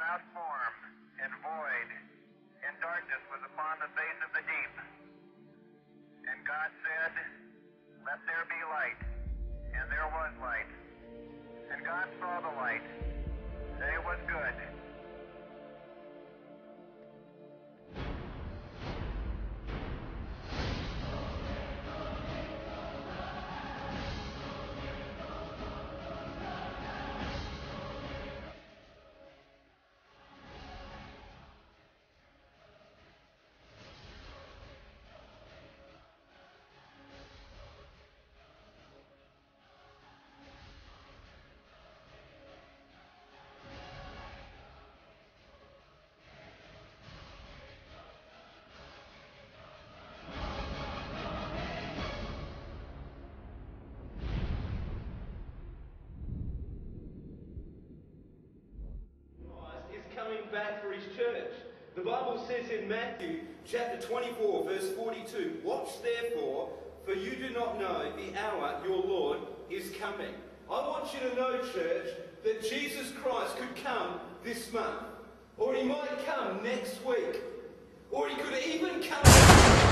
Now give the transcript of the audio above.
without form and void, and darkness was upon the face of the deep. And God said, "Let there be light." And there was light. And God saw the light, that it was good. Back for his church. The Bible says in Matthew chapter 24 verse 42, "Watch therefore, for you do not know the hour your Lord is coming." I want you to know, church, that Jesus Christ could come this month, or he might come next week, or he could even come